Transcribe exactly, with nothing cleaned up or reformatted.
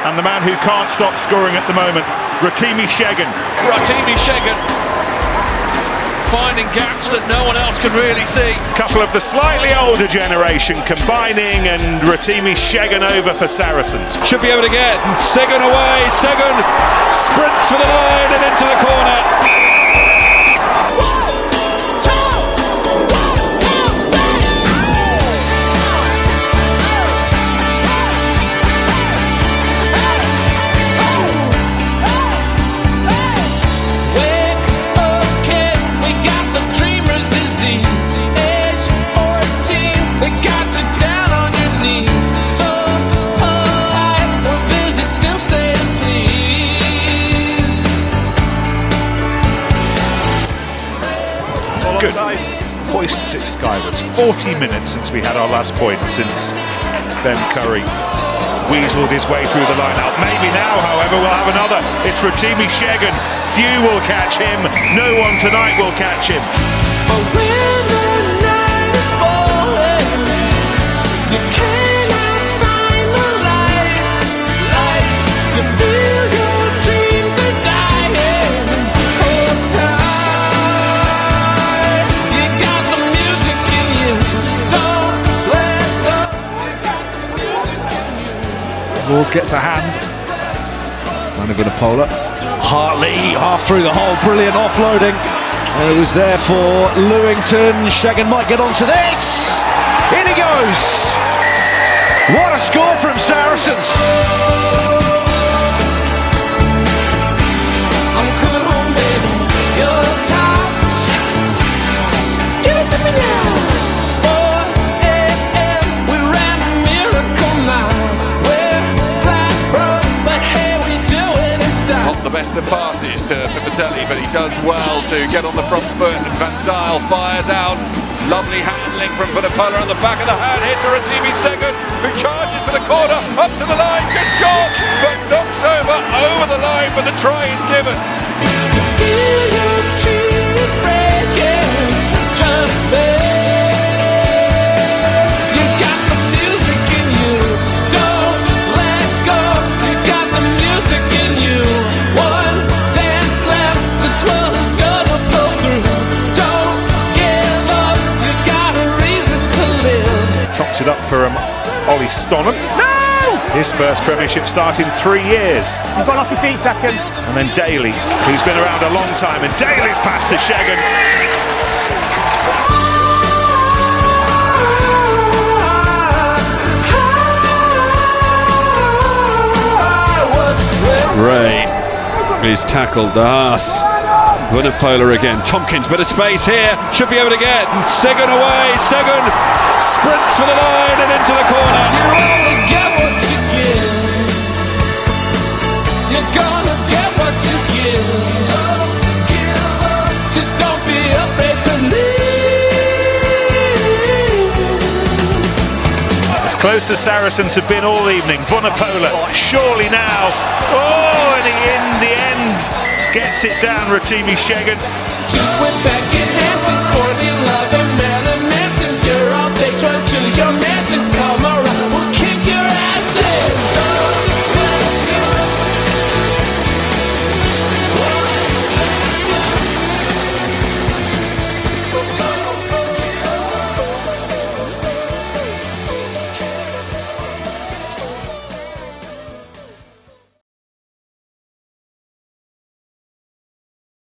And the man who can't stop scoring at the moment, Rotimi Segun. Rotimi Segun finding gaps that no one else can really see. Couple of the slightly older generation combining, and Rotimi Segun over for Saracens. Should be able to get Segun away. Segun sprints for the line and into the corner. Good. Hoists it skywards. forty minutes since we had our last point, since Ben Curry weaseled his way through the line-out. Maybe now, however, we'll have another. It's Rotimi Segun. Few will catch him. No one tonight will catch him. But when the night is falling, you cannot find the light. Light. You feel your dreams are dying. Hold tight. You got the music in you. Don't let go. You got the music in you. Rawls gets a hand. Polar. Hartley half through the hole, brilliant offloading. And it was there for Lewington. Segun might get onto this. In he goes. What a score from Saracens. I'm coming home, baby. Your touch. Give it to me now. four A M we ran a miracle now. We're flat broke, but hey, we do it in style. Not the best of passes to Pipatelli, but he does well to get on the front foot, and Van Zyl fires out. Lovely handling from Vunipola on the back of the hand here to Rotimi Segun, who charges for the corner, up to the line, just short, but knocks over, over the line, but the try is given. Feel your dreams breaking, just there. You got the music in you, don't let go. You got the music in you. One dance left, this world is gonna blow through. Don't give up, you got a reason to live. Tops it up for um, Ollie Stonham. No! His first Premiership start in three years. You've gone off your feet, second. And then Daly, who's been around a long time, and Daly's pass to Segun. Ray is tackled the Haas. Vunipola again. Tompkins, bit of space here. Should be able to get Segun away. Segun sprints for the line and into the corner. You only get what you give. You're gonna get what you give. Don't give up. Just don't be afraid to leave. As close as Saracens have been all evening. Vunipola, surely now. Oh, and he in the end gets it down, Rotimi Segun. Just went back in hands and